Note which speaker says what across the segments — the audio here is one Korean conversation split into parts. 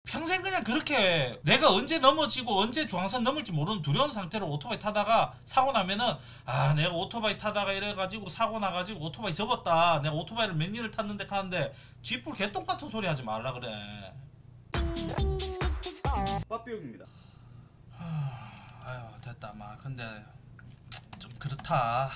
Speaker 1: 평생 그냥 그렇게 내가 언제 넘어지고 언제 중앙선 넘을지 모르는 두려운 상태로 오토바이 타다가 사고 나면은 아 내가 오토바이 타다가 이래가지고 사고 나가지고 오토바이 접었다 내가 오토바이를 몇 년을 탔는데 하는데 쥐뿔 개똥같은 소리 하지 말라 그래.
Speaker 2: 빠삐용입니다.
Speaker 1: 아유 됐다 막 근데 좀 그렇다.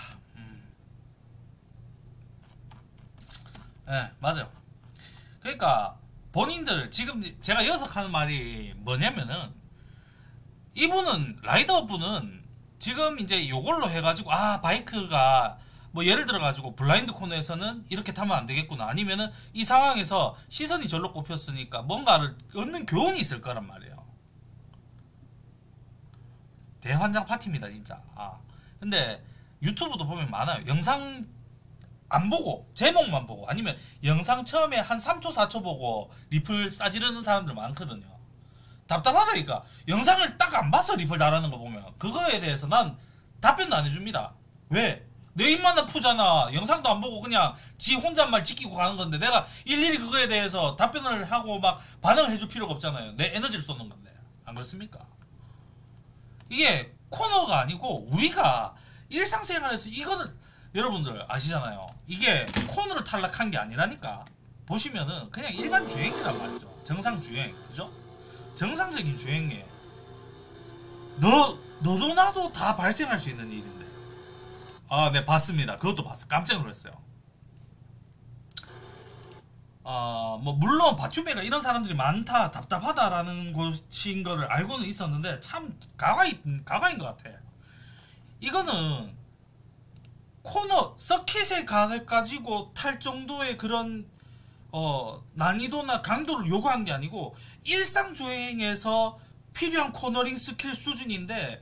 Speaker 1: 네 맞아요. 그러니까 본인들 지금 제가 여기서 하는 말이 뭐냐면은 이분은 라이더분은 지금 이제 요걸로 해가지고 아 바이크가 뭐 예를 들어 가지고 블라인드 코너에서는 이렇게 타면 안 되겠구나 아니면은 이 상황에서 시선이 절로 꼽혔으니까 뭔가를 얻는 교훈이 있을 거란 말이에요. 대환장 파티입니다 진짜. 아 근데 유튜브도 보면 많아요. 영상 안 보고 제목만 보고 아니면 영상 처음에 한 3초 4초 보고 리플 싸지르는 사람들 많거든요. 답답하다니까. 영상을 딱 안 봐서 리플 달하는 거 보면 그거에 대해서 난 답변도 안 해줍니다. 왜? 내 입만 아프잖아. 영상도 안 보고 그냥 지 혼잣말 지키고 가는 건데 내가 일일이 그거에 대해서 답변을 하고 막 반응을 해줄 필요가 없잖아요. 내 에너지를 쏟는 건데 안 그렇습니까? 이게 코너가 아니고 우리가 일상생활에서 이거는 여러분들 아시잖아요. 이게 코너를 탈락한 게 아니라니까. 보시면은 그냥 일반 주행이란 말이죠. 정상 주행, 그죠? 정상적인 주행에 너도 나도 다 발생할 수 있는 일인데. 아, 네 봤습니다. 그것도 봤어요. 깜짝 놀랐어요. 뭐 물론 바튜베가 이런 사람들이 많다, 답답하다라는 곳인 거를 알고는 있었는데 참 가가인 것 같아. 이거는 코너 서킷을 가지고 탈 정도의 그런 난이도나 강도를 요구한 게 아니고 일상 주행에서 필요한 코너링 스킬 수준인데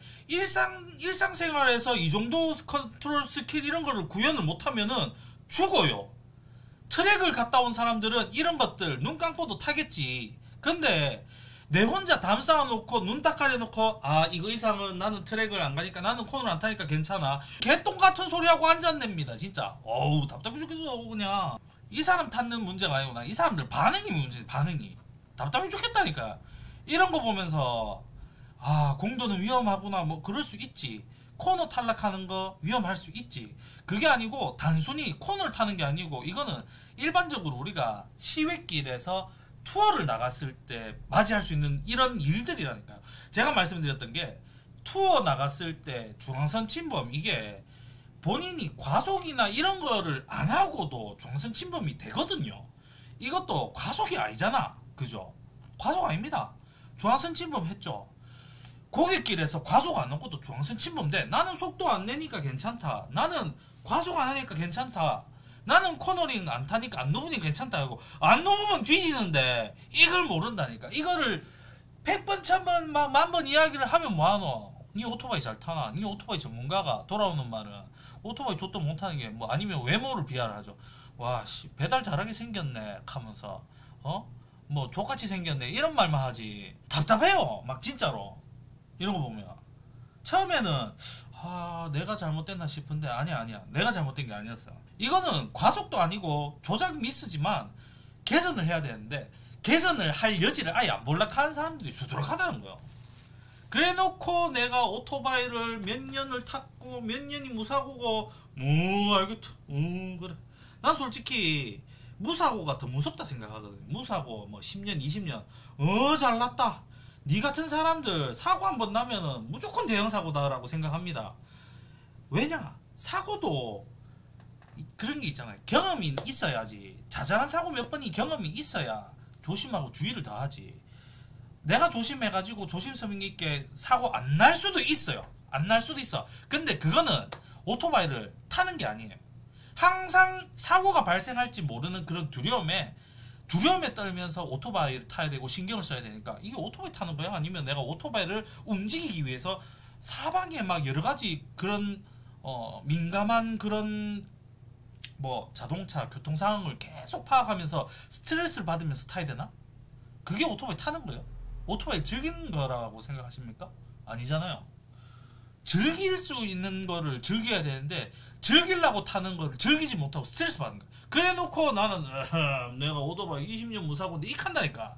Speaker 1: 일상생활에서 이 정도 컨트롤 스킬 이런 거를 구현을 못하면은 죽어요. 트랙을 갔다 온 사람들은 이런 것들 눈 감고도 타겠지. 근데 내 혼자 담 쌓아놓고 눈 딱 가려놓고 아 이거 이상은 나는 트랙을 안 가니까 나는 코너를 안 타니까 괜찮아. 개똥같은 소리하고 앉았냅니다 진짜. 어우 답답해 죽겠어. 그냥 이 사람 탔는 문제가 아니고 이 사람들 반응이 문제지. 반응이 답답해 죽겠다니까. 이런 거 보면서 아 공도는 위험하구나 뭐 그럴 수 있지. 코너 탈락하는 거 위험할 수 있지. 그게 아니고 단순히 코너를 타는 게 아니고 이거는 일반적으로 우리가 시외길에서 투어를 나갔을 때 맞이할 수 있는 이런 일들이라니까요. 제가 말씀드렸던 게 투어 나갔을 때 중앙선 침범 이게 본인이 과속이나 이런 거를 안 하고도 중앙선 침범이 되거든요. 이것도 과속이 아니잖아. 그죠? 과속 아닙니다. 중앙선 침범했죠. 고객길에서 과속 안 하고도 중앙선 침범돼. 나는 속도 안 내니까 괜찮다. 나는 과속 안 하니까 괜찮다. 나는 코너링 안 타니까 안 넘으니까 괜찮다 하고 안 넘으면 뒤지는데 이걸 모른다니까. 이거를 100번 1000번 막 만번 이야기를 하면 뭐하노. 니 오토바이 잘 타나. 니 오토바이 전문가가 돌아오는 말은 오토바이 좆도 못하는 게 뭐 아니면 외모를 비하를 하죠. 와 씨 배달 잘하게 생겼네 하면서 뭐 족같이 생겼네 이런 말만 하지. 답답해요 막 진짜로. 이런 거 보면 처음에는 아 내가 잘못됐나 싶은데 아니야 내가 잘못된 게 아니었어. 이거는 과속도 아니고 조작 미스지만 개선을 해야 되는데 개선을 할 여지를 아예 안 볼락하는 사람들이 수두룩하다는 거예요. 그래놓고 내가 오토바이를 몇 년을 탔고 몇 년이 무사고고 뭐 알겠다 그래. 난 솔직히 무사고가 더 무섭다 생각하거든. 무사고 뭐 10년 20년 잘났다. 니 같은 사람들 사고 한 번 나면은 무조건 대형 사고다라고 생각합니다. 왜냐? 사고도 그런 게 있잖아요. 경험이 있어야지. 자잘한 사고 몇 번이 경험이 있어야 조심하고 주의를 더하지. 내가 조심해가지고 조심성 있게 사고 안 날 수도 있어요. 안 날 수도 있어. 근데 그거는 오토바이를 타는 게 아니에요. 항상 사고가 발생할지 모르는 그런 두려움에 떨면서 오토바이를 타야 되고 신경을 써야 되니까 이게 오토바이 타는 거야? 아니면 내가 오토바이를 움직이기 위해서 사방에 막 여러 가지 그런 민감한 그런 뭐 자동차 교통 상황을 계속 파악하면서 스트레스를 받으면서 타야 되나? 그게 오토바이 타는 거예요. 오토바이 즐기는 거라고 생각하십니까? 아니잖아요. 즐길 수 있는 거를 즐겨야 되는데 즐기려고 타는 거를 즐기지 못하고 스트레스 받는 거야. 그래 놓고 나는 내가 오토바이 20년 무사고인데 익한다니까.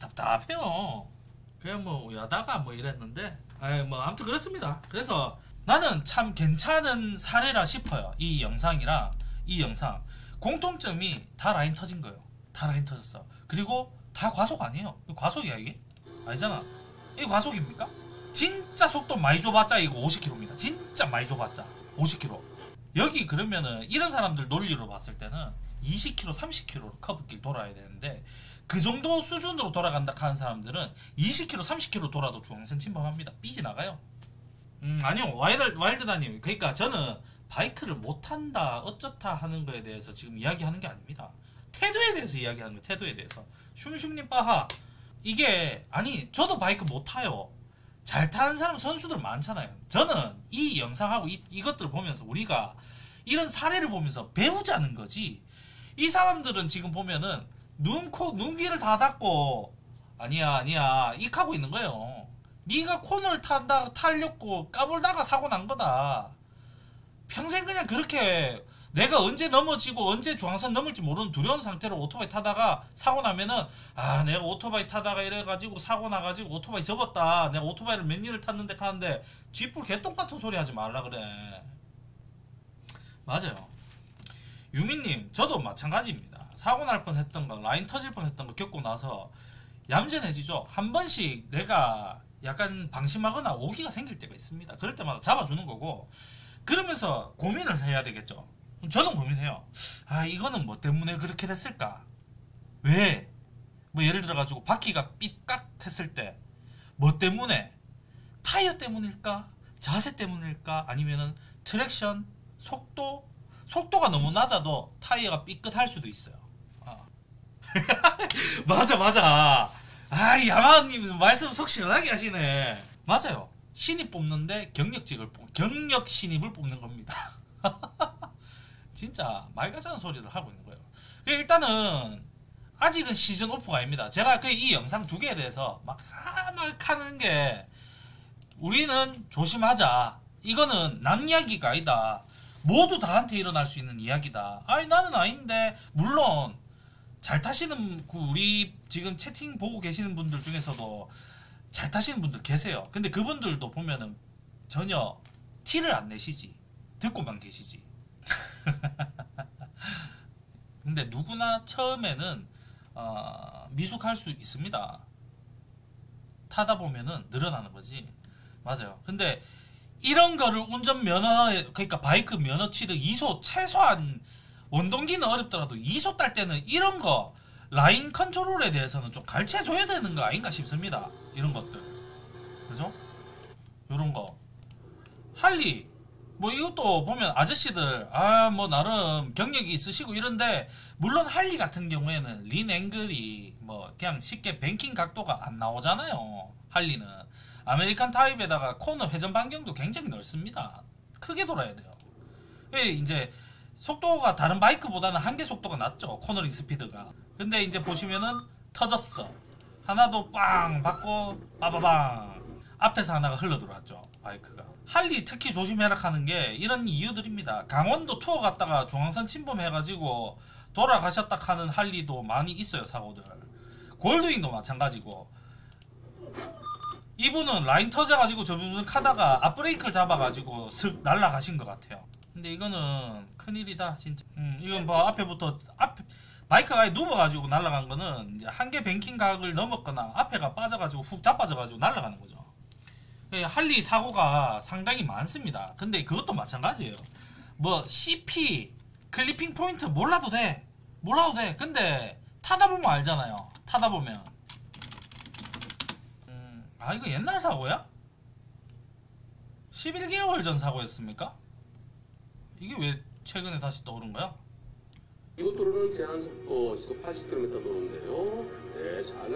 Speaker 1: 답답해요. 그냥 뭐 여다가 뭐 이랬는데 뭐 아무튼 그렇습니다. 그래서 나는 참 괜찮은 사례라 싶어요. 이 영상이랑 이 영상 공통점이 다 라인 터진 거예요. 다 라인 터졌어. 그리고 다 과속 아니에요. 이거 과속이야 이게? 아니잖아. 이게 과속입니까? 진짜 속도 많이 줘봤자 이거 50km입니다. 진짜 많이 줘봤자 50km. 여기 그러면은 이런 사람들 논리로 봤을 때는 20km, 30km로 커브길 돌아야 되는데 그 정도 수준으로 돌아간다 하는 사람들은 20km, 30km 돌아도 중앙선 침범합니다. 삐지나가요. 아니요. 와일드다님. 그러니까 저는 바이크를 못한다 어쩌다 하는 거에 대해서 지금 이야기하는 게 아닙니다. 태도에 대해서 이야기하는 거예요. 태도에 대해서. 슝슝님 빠하. 이게 아니 저도 바이크 못 타요. 잘 타는 사람 선수들 많잖아요. 저는 이 영상하고 이것들을 보면서 우리가 이런 사례를 보면서 배우자는 거지. 이 사람들은 지금 보면은 눈, 코, 눈, 귀를 다 닫고 아니야 익하고 있는 거예요. 네가 코너를 타려고 까불다가 사고 난 거다. 평생 그냥 그렇게 내가 언제 넘어지고 언제 중앙선 넘을지 모르는 두려운 상태로 오토바이 타다가 사고 나면은 아 내가 오토바이 타다가 이래가지고 사고 나가지고 오토바이 접었다. 내가 오토바이를 몇 년을 탔는데 하는데 쥐뿔 개똥같은 소리 하지 말라 그래. 맞아요. 유민님 저도 마찬가지입니다. 사고 날 뻔했던 거 라인 터질 뻔했던 거 겪고 나서 얌전해지죠. 한 번씩 내가 약간 방심하거나 오기가 생길 때가 있습니다. 그럴 때마다 잡아주는 거고 그러면서 고민을 해야 되겠죠. 저는 고민해요. 아 이거는 뭐 때문에 그렇게 됐을까? 왜? 뭐 예를 들어 가지고 바퀴가 삐깍 했을 때 뭐 때문에? 타이어 때문일까? 자세 때문일까? 아니면은 트랙션? 속도가 너무 낮아도 타이어가 삐끗할 수도 있어요. 맞아. 아 야마님 말씀 속 시원하게 하시네. 맞아요. 신입 뽑는데 경력 신입을 뽑는 겁니다. 진짜 말 같지 않은 소리를 하고 있는 거예요. 일단은 아직은 시즌 오프가 아닙니다. 제가 이 영상 두 개에 대해서 막 하는 게 우리는 조심하자. 이거는 남 이야기가 아니다. 모두 다한테 일어날 수 있는 이야기다. 아니 나는 아닌데 물론 잘 타시는 우리 지금 채팅 보고 계시는 분들 중에서도 잘 타시는 분들 계세요. 근데 그분들도 보면은 전혀 티를 안 내시지. 듣고만 계시지. 근데 누구나 처음에는 미숙할 수 있습니다. 타다 보면은 늘어나는 거지. 맞아요. 근데 이런 거를 운전 면허 그러니까 바이크 면허 취득 이소 최소한 원동기는 어렵더라도 이소 딸 때는 이런 거 라인 컨트롤에 대해서는 좀 가르쳐 줘야 되는 거 아닌가 싶습니다. 이런 것들. 그죠? 요런 거. 할리 뭐 이것도 보면 아저씨들 뭐 나름 경력이 있으시고 이런데 물론 할리 같은 경우에는 린 앵글이 뭐 그냥 쉽게 뱅킹 각도가 안 나오잖아요. 할리는 아메리칸 타입에다가 코너 회전 반경도 굉장히 넓습니다. 크게 돌아야 돼요. 이제 속도가 다른 바이크보다는 한계 속도가 낮죠. 코너링 스피드가. 근데 이제 보시면은 터졌어. 하나도 빵 받고 빠바방 앞에서 하나가 흘러 들어왔죠. 바이크가. 할리 특히 조심해라 하는 게 이런 이유들입니다. 강원도 투어 갔다가 중앙선 침범해가지고 돌아가셨다 하는 할리도 많이 있어요. 사고들. 골드윙도 마찬가지고 이분은 라인 터져가지고 저분은 카다가 앞브레이크를 잡아가지고 슥 날아가신 것 같아요. 근데 이거는 큰일이다 진짜. 이건 뭐 앞에부터 바이크가 아예 누워가지고 날아간 거는 이제 한계 뱅킹 각을 넘었거나 앞에가 빠져가지고 훅 자빠져가지고 날아가는 거죠. 할리 사고가 상당히 많습니다. 근데 그것도 마찬가지예요. 뭐 CP 클리핑 포인트 몰라도 돼. 근데 타다 보면 알잖아요. 타다 보면 이거 옛날 사고야? 11개월 전 사고였습니까? 이게 왜 최근에 다시 떠오른 거야?
Speaker 2: 이곳 도로는 제한 속도 시속 80km 도로인데요. 네, 잘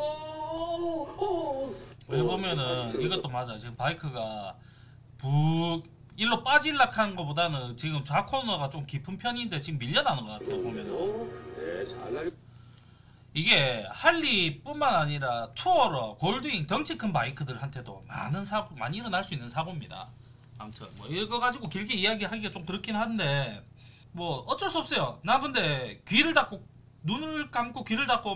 Speaker 2: 날린다.
Speaker 1: 왜 보면은 이것도 맞아. 지금 바이크가 일로 빠질락 하는 것보다는 지금 좌코너가 좀 깊은 편인데 지금 밀려나는 것 같아요. 보면은.
Speaker 2: 네, 잘 날린.
Speaker 1: 이게 할리뿐만 아니라 투어러, 골드윙 덩치 큰 바이크들한테도 많이 일어날 수 있는 사고입니다. 아무튼 뭐 이거 가지고 길게 이야기하기가 좀 그렇긴 한데 뭐 어쩔 수 없어요. 나 근데 귀를 닫고 눈을 감고 귀를 닫고 막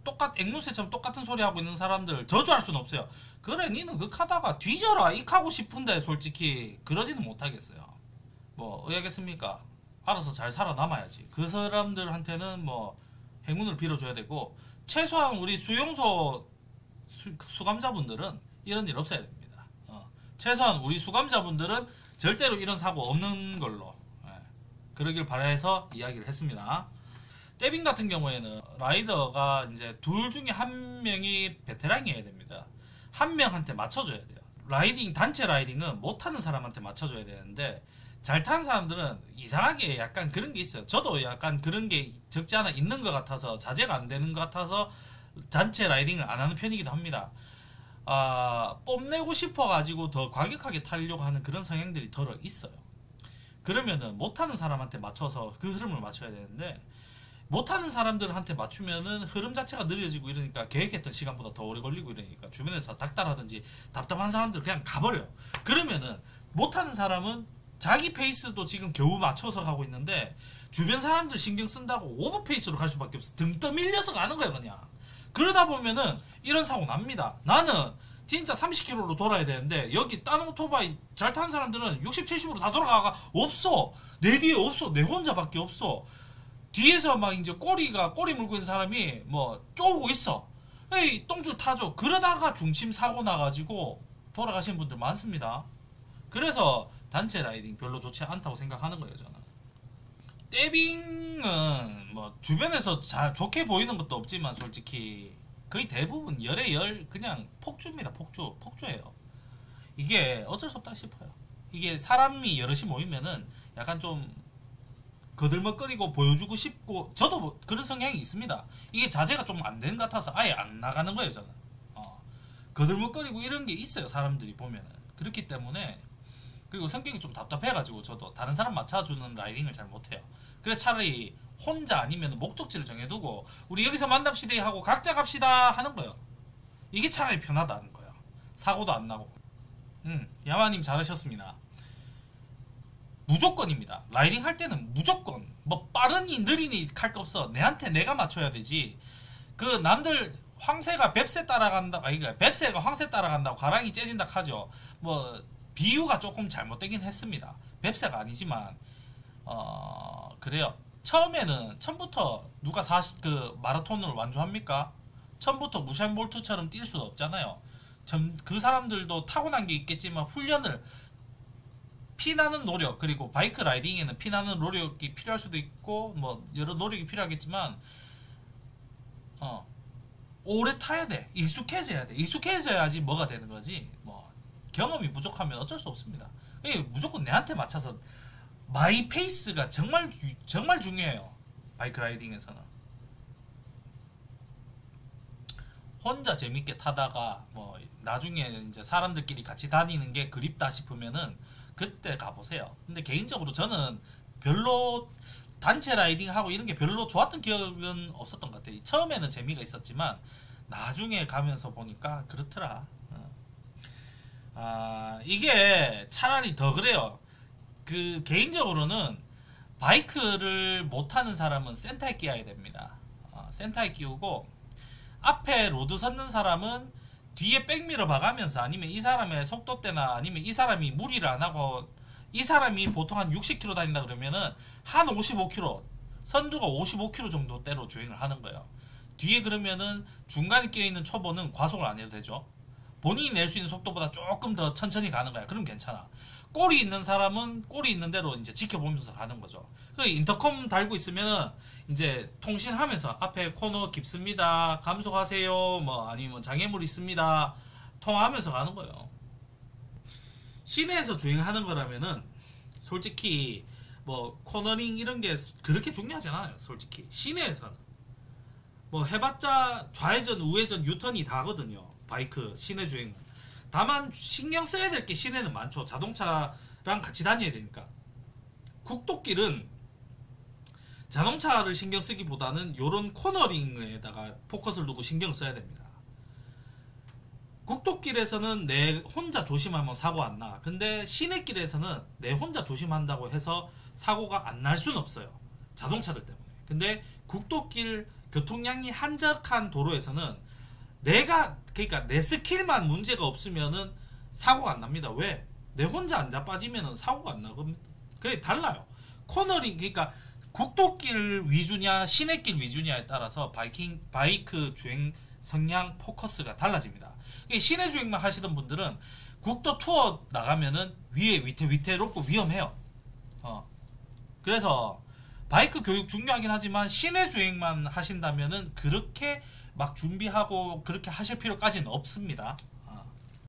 Speaker 1: 앵무새처럼 똑같은 소리 하고 있는 사람들 저주할 수는 없어요. 그래 니는 그 카다가 뒤져라 익하고 싶은데 솔직히 그러지는 못하겠어요. 뭐 의하겠습니까? 알아서 잘 살아남아야지. 그 사람들한테는 뭐 행운을 빌어줘야 되고, 최소한 우리 수용소 수감자분들은 이런 일 없어야 됩니다. 최소한 우리 수감자분들은 절대로 이런 사고 없는 걸로 그러길 바라해서 이야기를 했습니다. 떼빙 같은 경우에는 라이더가 이제 둘 중에 한 명이 베테랑이어야 됩니다. 한 명한테 맞춰줘야 돼요. 단체 라이딩은 못하는 사람한테 맞춰줘야 되는데, 잘 타는 사람들은 이상하게 약간 그런 게 있어요. 저도 약간 그런 게 적지 않아 있는 것 같아서, 자제가 안 되는 것 같아서 단체 라이딩을 안 하는 편이기도 합니다. 뽐내고 싶어가지고 더 과격하게 타려고 하는 그런 성향들이 덜어 있어요. 그러면은 못하는 사람한테 맞춰서 그 흐름을 맞춰야 되는데, 못하는 사람들한테 맞추면은 흐름 자체가 느려지고 이러니까 계획했던 시간보다 더 오래 걸리고 이러니까 주변에서 닥달하든지 답답한 사람들 그냥 가버려요. 그러면은 못하는 사람은 자기 페이스도 지금 겨우 맞춰서 가고 있는데 주변 사람들 신경 쓴다고 오버 페이스로 갈 수밖에 없어. 등 떠밀려서 가는 거야 그냥. 그러다 보면은 이런 사고 납니다. 나는 진짜 30km로 돌아야 되는데 여기 다른 오토바이 잘 타는 사람들은 60, 70으로 다 돌아가가 없어. 내 뒤에 없어. 내 혼자밖에 없어. 뒤에서 막 이제 꼬리 물고 있는 사람이 뭐 쪼고 있어. 에이 똥줄 타죠. 그러다가 중침 사고 나가지고 돌아가신 분들 많습니다. 그래서 단체 라이딩 별로 좋지 않다고 생각하는 거예요 저는. 떼빙은 뭐 주변에서 좋게 보이는 것도 없지만 솔직히 거의 대부분 열의 열 그냥 폭주입니다. 폭주예요. 이게 어쩔 수 없다 싶어요. 이게 사람이 여럿이 모이면은 약간 좀 거들먹거리고 보여주고 싶고, 저도 뭐 그런 성향이 있습니다. 이게 자제가 좀 안 되는 것 같아서 아예 안 나가는 거예요 저는. 거들먹거리고 이런 게 있어요 사람들이 보면은. 그렇기 때문에, 그리고 성격이 좀 답답해가지고 저도 다른 사람 맞춰주는 라이딩을 잘 못해요. 그래서 차라리 혼자 아니면 목적지를 정해두고 우리 여기서 만납시다 하고 각자 갑시다 하는 거예요. 이게 차라리 편하다는 거예요. 사고도 안 나고. 야마님 잘하셨습니다. 무조건입니다. 라이딩 할 때는 무조건 뭐 빠르니 느리니 할 거 없어. 내한테 내가 맞춰야 되지. 그 남들 황새가 뱁새 따라간다, 그러니까 뱁새가 황새 따라간다고 가랑이 째진다 하죠. 뭐 비유가 조금 잘못되긴 했습니다. 뱁새가 아니지만 그래요. 처음부터 누가 그 마라톤을 완주합니까? 처음부터 무샤인 볼트처럼 뛸 수는 없잖아요. 그 사람들도 타고난 게 있겠지만 훈련을, 피나는 노력, 그리고 바이크 라이딩에는 피나는 노력이 필요할 수도 있고 뭐 여러 노력이 필요하겠지만 오래 타야 돼. 익숙해져야 돼. 익숙해져야지 뭐가 되는 거지. 뭐 경험이 부족하면 어쩔 수 없습니다. 무조건 내한테 맞춰서 마이 페이스가 정말 중요해요. 바이크 라이딩에서는. 혼자 재밌게 타다가 뭐 나중에 이제 사람들끼리 같이 다니는 게 그립다 싶으면은 그때 가보세요. 근데 개인적으로 저는 별로 단체 라이딩하고 이런 게 별로 좋았던 기억은 없었던 것 같아요. 처음에는 재미가 있었지만 나중에 가면서 보니까 그렇더라. 이게 차라리 더 그래요. 그 개인적으로는 바이크를 못하는 사람은 센터에 끼워야 됩니다. 센터에 끼우고 앞에 로드 섰는 사람은 뒤에 백미러 봐가면서, 아니면 이 사람의 속도대나 아니면 이 사람이 무리를 안 하고, 이 사람이 보통 한 60km 다닌다 그러면은 한 55km, 선두가 55km 정도대로 주행을 하는 거예요. 뒤에 그러면은 중간에 끼어있는 초보는 과속을 안 해도 되죠. 본인이 낼 수 있는 속도보다 조금 더 천천히 가는 거야. 그럼 괜찮아. 꼬리 있는 사람은 꼬리 있는 대로 이제 지켜보면서 가는 거죠. 그 인터컴 달고 있으면은 이제 통신하면서 앞에 코너 깊습니다, 감속하세요, 뭐 아니면 장애물 있습니다, 통화하면서 가는 거예요. 시내에서 주행하는 거라면은 솔직히 뭐 코너링 이런 게 그렇게 중요하지 않아요. 솔직히 시내에서는 뭐 해봤자 좌회전 우회전 유턴이 다거든요. 바이크 시내 주행은. 다만 신경 써야 될 게 시내는 많죠. 자동차랑 같이 다녀야 되니까. 국도길은 자동차를 신경 쓰기보다는 요런 코너링에다가 포커스를 두고 신경을 써야 됩니다. 국도길에서는 내 혼자 조심하면 사고 안 나. 근데 시내길에서는 내 혼자 조심한다고 해서 사고가 안 날 수는 없어요. 자동차들 때문에. 근데 국도길 교통량이 한적한 도로에서는 그러니까 내 스킬만 문제가 없으면은 사고가 안 납니다. 왜? 내 혼자 앉아 빠지면은 사고가 안 나겁니다. 그게 달라요. 코너링, 그러니까 국도길 위주냐 시내길 위주냐에 따라서 바이크 주행 성향 포커스가 달라집니다. 시내 주행만 하시던 분들은 국도 투어 나가면은 위태롭고 위험해요. 그래서 바이크 교육 중요하긴 하지만 시내 주행만 하신다면은 그렇게 막 준비하고 그렇게 하실 필요까지는 없습니다.